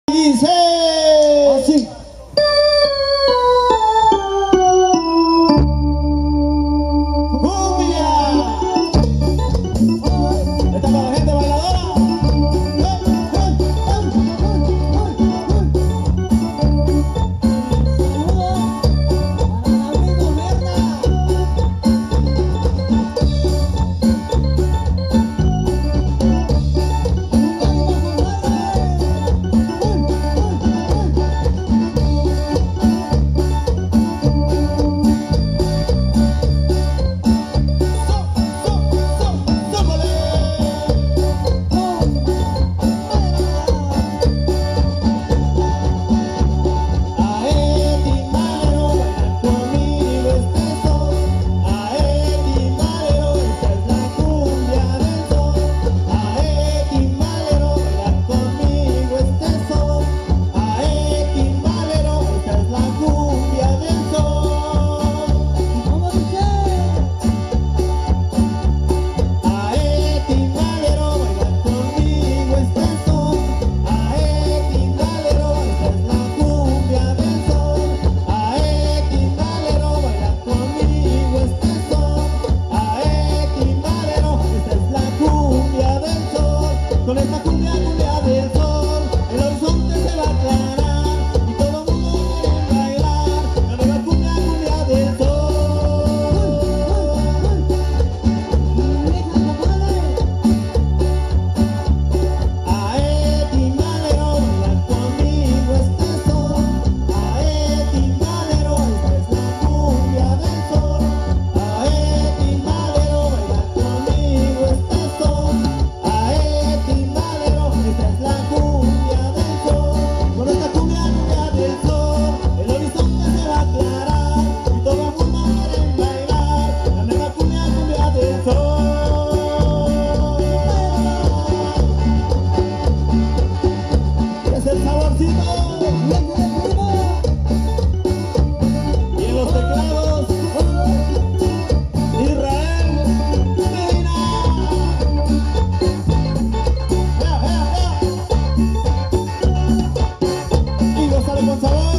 Dice así. ¡Cumbia! Esta para la gente bailadora. Con esta cumbia, cumbia del sol, el horizonte se va a aclarar y todo el mundo quiere bailar la nueva cumbia, cumbia del sol. Ae, timbalero, baila conmigo este sol. Ae, timbalero, esta es la cumbia del sol. Ae, timbalero, baila conmigo este sol. Esta es la cumbia del sol. Con esta cumbia, cumbia del sol, el horizonte se va a aclarar y todo el mundo quiere bailar la nueva cumbia, cumbia del sol. Es el saborcito. Y en los teclados, Israel Medina. Sale con sabor.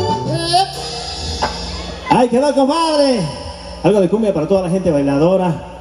¡Ay, quedó, compadre! Algo de cumbia para toda la gente bailadora.